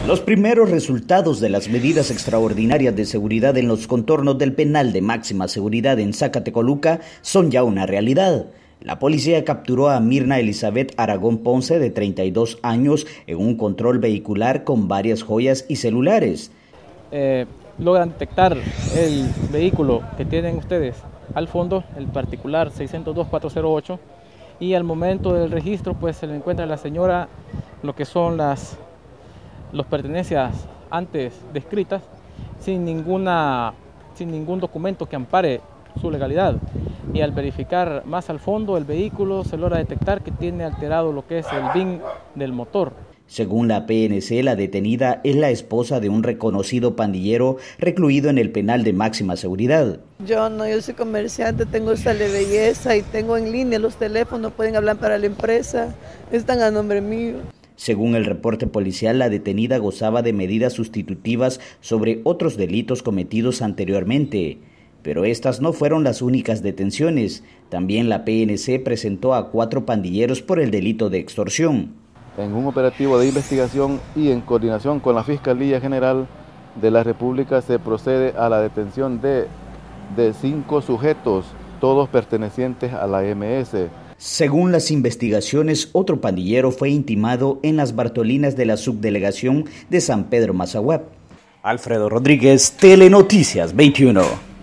Los primeros resultados de las medidas extraordinarias de seguridad en los contornos del penal de máxima seguridad en Zacatecoluca son ya una realidad. La policía capturó a Mirna Elizabeth Aragón Ponce, de 32 años, en un control vehicular con varias joyas y celulares. Logran detectar el vehículo que tienen ustedes al fondo, el particular 602-408, y al momento del registro pues se le encuentra a la señora lo que son las pertenencias antes descritas, sin ningún documento que ampare su legalidad. Y al verificar más al fondo el vehículo se logra detectar que tiene alterado lo que es el VIN del motor. Según la PNC, la detenida es la esposa de un reconocido pandillero recluido en el penal de máxima seguridad. Yo soy comerciante, tengo Sale Belleza y tengo en línea los teléfonos, pueden hablar para la empresa, están a nombre mío. Según el reporte policial, la detenida gozaba de medidas sustitutivas sobre otros delitos cometidos anteriormente. Pero estas no fueron las únicas detenciones. También la PNC presentó a 4 pandilleros por el delito de extorsión. En un operativo de investigación y en coordinación con la Fiscalía General de la República se procede a la detención de 5 sujetos, todos pertenecientes a la MS. Según las investigaciones, otro pandillero fue intimado en las Bartolinas de la subdelegación de San Pedro Mazahuap. Alfredo Rodríguez, Telenoticias 21.